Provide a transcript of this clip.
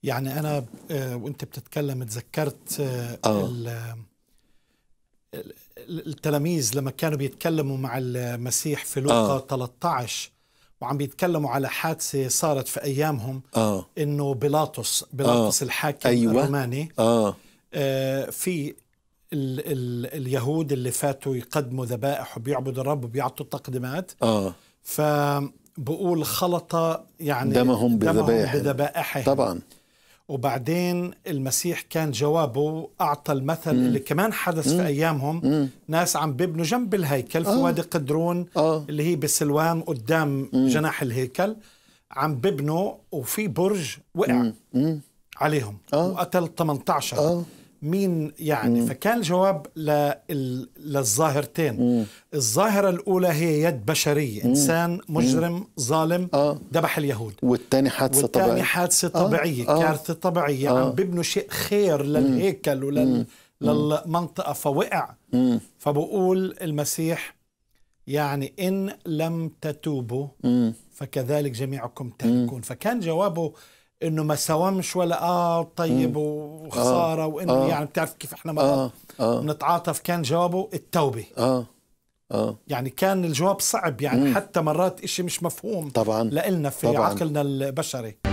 يعني أنا وأنت بتتكلم تذكرت التلاميذ لما كانوا بيتكلموا مع المسيح في لوقا 13 وعم بيتكلموا على حادثة صارت في أيامهم إنه بيلاطس الحاكم الروماني في اليهود اللي فاتوا يقدموا ذبائح وبيعبدوا الرب وبيعطوا تقديمات فبقول خلط يعني دمهم بذبائحهم طبعا. وبعدين المسيح كان جوابه أعطى المثل اللي كمان حدث في أيامهم. ناس عم بيبنوا جنب الهيكل في وادي قدرون اللي هي بسلوان قدام جناح الهيكل، عم بيبنوا وفي برج وقع عليهم وقتل 18 مين يعني. فكان الجواب للظاهرتين. الظاهرة الأولى هي يد بشرية، إنسان مجرم ظالم ذبح اليهود، والثاني حادثة طبيعية كارثة طبيعية. عم بيبنوا شيء خير للهيكل وللمنطقة فوقع. فبقول المسيح يعني إن لم تتوبوا فكذلك جميعكم تهلكون. فكان جوابه انه ما ساومش ولا طيب وخساره وانه يعني بتعرف كيف احنا مرات بنتعاطف. كان جوابه التوبه. يعني كان الجواب صعب يعني حتى مرات اشي مش مفهوم طبعا لنا في عقلنا البشري.